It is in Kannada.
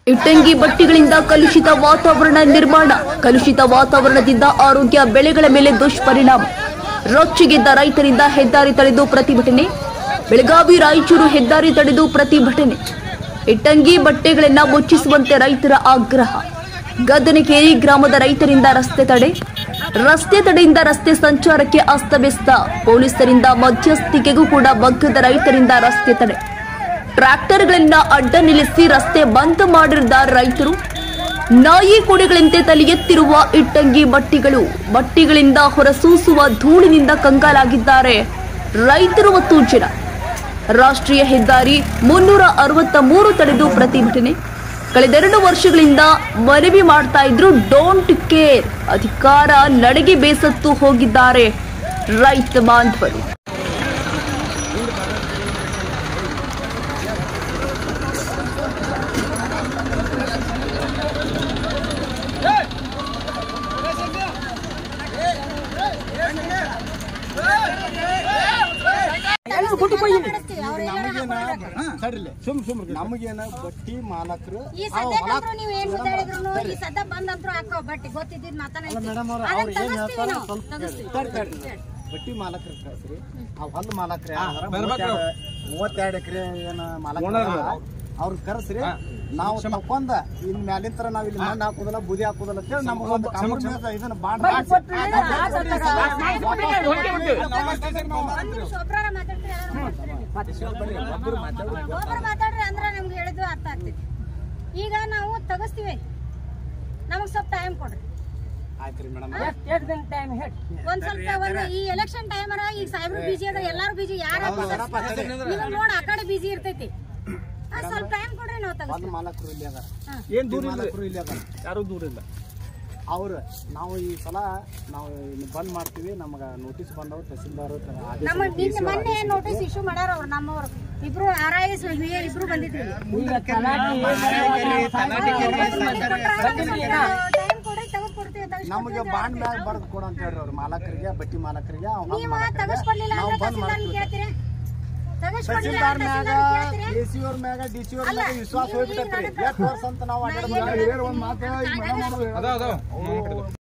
ಇಟ್ಟಂಗಿ ಬಟ್ಟಿಗಳಿಂದ ಕಲುಷಿತ ವಾತಾವರಣ ನಿರ್ಮಾಣ. ಕಲುಷಿತ ವಾತಾವರಣದಿಂದ ಆರೋಗ್ಯ, ಬೆಳೆಗಳ ಮೇಲೆ ದುಷ್ಪರಿಣಾಮ. ರೊಚ್ಚಿಗೆದ್ದ ರೈತರಿಂದ ಹೆದ್ದಾರಿ ತಡೆದು ಪ್ರತಿಭಟನೆ. ಬೆಳಗಾವಿ ರಾಯಚೂರು ಹೆದ್ದಾರಿ ತಡೆದು ಪ್ರತಿಭಟನೆ. ಇಟ್ಟಂಗಿ ಬಟ್ಟೆಗಳನ್ನ ಮುಚ್ಚಿಸುವಂತೆ ರೈತರ ಆಗ್ರಹ. ಗದ್ದನಕೇರಿ ಗ್ರಾಮದ ರೈತರಿಂದ ರಸ್ತೆ ತಡೆಯಿಂದ ರಸ್ತೆ ಸಂಚಾರಕ್ಕೆ ಅಸ್ತವ್ಯಸ್ತ. ಪೊಲೀಸರಿಂದ ಮಧ್ಯಸ್ಥಿಕೆಗೂ ಕೂಡ ಬಗ್ಗದ ರೈತರಿಂದ ರಸ್ತೆ ತಡೆ. ಟ್ರ್ಯಾಕ್ಟರ್ಗಳನ್ನ ಅಡ್ಡ ನಿಲ್ಲಿಸಿ ರಸ್ತೆ ಬಂದ್ ಮಾಡಿದ ರೈತರು. ನಾಯಿ ಕೋಣೆಗಳಂತೆ ತಲೆ ಎತ್ತಿರುವ ಇಟ್ಟಂಗಿ ಬಟ್ಟಿಗಳಿಂದ ಹೊರಸೂಸುವ ಧೂಳಿನಿಂದ ಕಂಗಾಲಾಗಿದ್ದಾರೆ ರೈತರು ಮತ್ತು ಜನ. ರಾಷ್ಟ್ರೀಯ ಹೆದ್ದಾರಿ 363 ತಡೆದು ಪ್ರತಿಭಟನೆ. ಕಳೆದ 2 ವರ್ಷಗಳಿಂದ ಮನವಿ ಮಾಡ್ತಾ ಇದ್ರು, ಡೋಂಟ್ ಕೇರ್. ಅಧಿಕಾರ ನಡೆಗೆ ಬೇಸತ್ತು ಹೋಗಿದ್ದಾರೆ ರೈತ ಬಾಂಧವರು. ನಮಗೇನ ಬಟ್ಟಿ ಮಾಲಕರು ಬಟ್ಟಿ ಮಾಲಕರು ಕಳ್ಸ್ರಿ. ಆ ಹೊಲ ಮಾಲಕ್ರ 32 ಎಕರೆ ಏನ ಮಾಲಕ ಅವ್ರ ಕರ್ಸ್ರಿ. ನಾವು ತಕೊಂಡ ಇನ್ ಮ್ಯಾಲಿಂತರ ನಾವ್ ಇಲ್ಲಿ ಮಣ್ಣು ಹಾಕುದಿಲ್ಲ, ಬುದಿ ಹಾಕುದಿಲ್ಲ ಅಂತೇಳಿ ನಮಗೊಂದು ಇದನ್ನ ಈಗ ನಾವು ತಗಸ್ತೀವಿ, ನಮಗ್ ಸ್ವಲ್ಪ ಟೈಮ್ ಕೊಡ್ರಿ. ಒಂದ್ ಸ್ವಲ್ಪ ಈ ಎಲೆಕ್ಷನ್ ಟೈಮ್ ಈಗ ಸಾಹೇಬ್ರು ಬಿಜಿ ಅದ, ಎಲ್ಲಾರು ಬಿಜಿ, ಯಾರು ನೋಡ್ ಆ ಕಡೆ ಬಿಜಿ ಇರ್ತೈತಿ. ಸ್ವಲ್ಪ ಟೈಮ್ ಕೊಡ್ರಿ. ನಾವು ತಗಸ್ತೀವಿ. ಮಾಲಕರು ಇಲ್ಲಿ ಅದಾರ, ಏನ್ ದೂರ ಇಲ್ಲಿ ಅದಾರ, ಯಾರು ದೂರ ಇಲ್ಲ. ಅವ್ರು ನಾವು ಈ ಸಲ ನಾವು ಬಂದ್ ಮಾಡ್ತೀವಿ. ನಮಗ ನೋಟಿಸ್ ಬಂದವ್ ತಹಸೀಲ್ದಾರ್ ಮೊನ್ನೆ ನೋಟಿಸ್ ಇಶ್ಯೂ ಮಾಡ್ಯಾರ. ಅವ್ರು ನಮ್ಮವ್ರು ಇಬ್ರು RIS ಇಬ್ರು ಬಂದಿದ್ವಿ. ನಮಗೆ ಬಾಂಡ್ ಬ್ಯಾಗ್ ಬರ್ದು ಕೊಡ ಅಂತ ಹೇಳ್ರಿ ಅವ್ರು ಮಾಲಕರಿಗೆ, ಬಟ್ಟಿ ಮಾಲಕರಿಗೆ. ತಹಸೀಲ್ದಾರ್ ಮ್ಯಾಗ, AC ಅವ್ರ ಮ್ಯಾಗ, DC ಅವ್ರ ಮ್ಯಾಗ ವಿಶ್ವಾಸ ಹೋಗ್ಬಿಟ್ಟೈತ್ರಿ. 2 ವರ್ಷ ಅಂತ ನಾವು